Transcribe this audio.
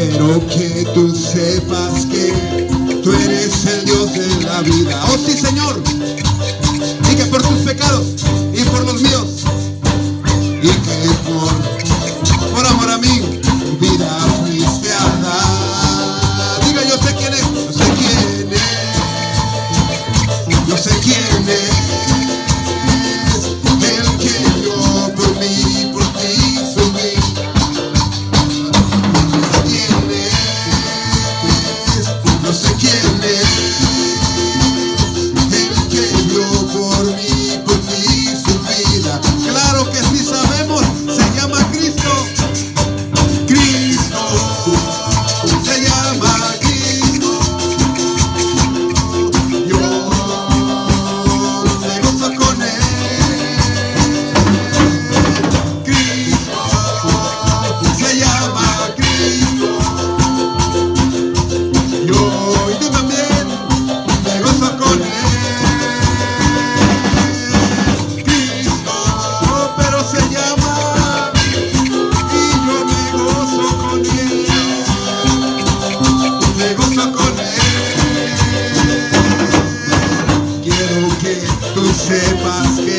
Quiero que tú sepas que tú eres el Dios de la vida. Oh sí, Señor. Y que por tus pecados y por los míos, y que por amor a mí, tu vida fuiste a dar. Diga, yo sé quién es, yo sé quién es, yo sé quién es. El que dio por mí, por ti, su vida. Yo sé quién es. El que dio por mí, por ti, su vida. Claro que sí sabemos, se llama Cristo. Cristo se llama Cristo. Yo me gozo con él. Cristo se llama Cristo. Yo y tú también me gozo con él. Cristo, pero se llama, y yo me gozo con él. Me gozo con él. Quiero que tú sepas que